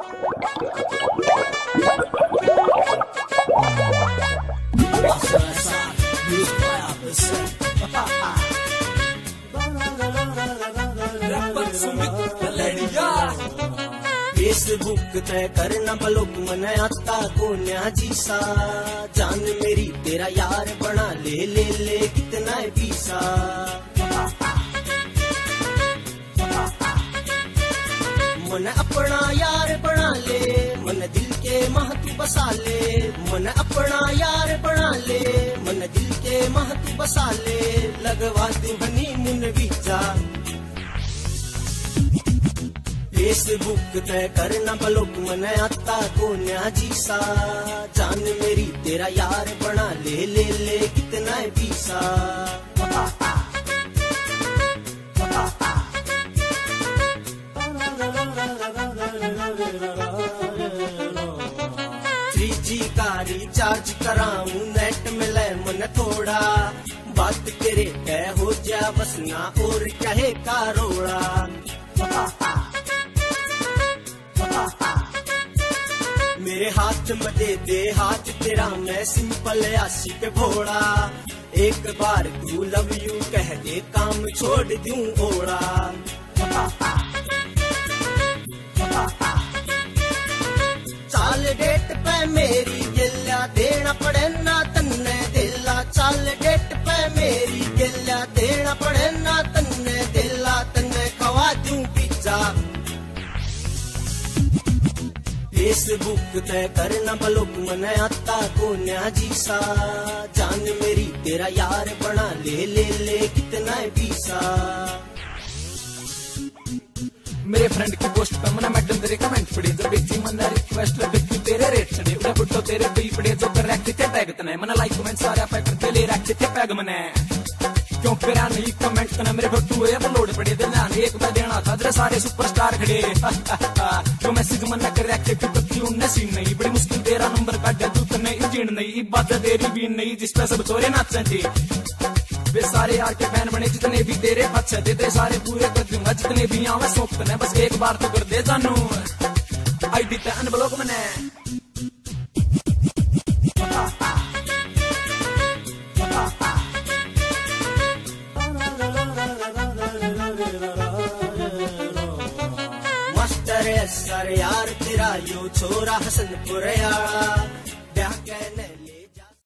Facebook तय करना block मन आता कोन्या जीसा जान मेरी तेरा यार बना ले ले ले कितना है पीसा मन अपना यार बना ले मन दिल के महतू बसा ले मन अपना यार बना ले मन दिल के महतू बसा ले लगवा तू हनीमून वीजा फेसबुक तय करना ब्लॉक मन आता कोन्या जीसा जान मेरी तेरा यार बना ले ले ले कितना है पीसा का रिचार्ज कराऊं नेट मिले मन थोड़ा बात तेरे तय हो जा बस ना और कहे का रोड़ा मेरे हाथ में दे हाथ तेरा मैं सिंपल आशिक भोड़ा एक बार तू लव यू कह दे काम छोड़ दूं ओड़ा चाल डेट पे मेरी गिल्ला देना पड़े ना तन्ने दिला चाल डेट पे मेरी गिल्ला देना पड़े ना तन्ने दिला तन्ने खवा दूं पिज्जा फेसबुक तय करना ब्लॉक मन आता कोन्या जीसा जान मेरी तेरा यार बना ले ले ले कितना है पीसा मेरे फ्रेंड की पोस्ट पे मना मैडम तेरे कमेंट पड़े जब बेची मना रिक्वेस्ट लगे कि तेरे रेट चढ़े उन्हें बुट्टो तेरे पे पड़े जो कर रखे थे टैग तने मना लाइक कमेंट सारे फैक्टर पे ले रखे थे पैग मने क्यों करा नहीं कमेंट करना मेरे फोटो है अपलोड पड़े दिल ने एक बार देना था जरा सारे सुपरस्टार खड़े जो मैसेज मना कर रखे कि पत्ती उन्हें सीन नहीं बड़ी मुश्किल तेरा नंबर काट दे तू तने इंजीन नहीं बात तेरी भी नहीं जिस पे सब चोरे नाचते थे वे सारे यार के फैन बने जितने भी तेरे अच्छे थे सारे पूरे कर दूंगा जितने भी आवे सोचते हैं बस एक बार तो कर दे जानू आईडी पे अनब्लॉक मने मास्टर सर यार तेरा यो छोरा हसनपुर यार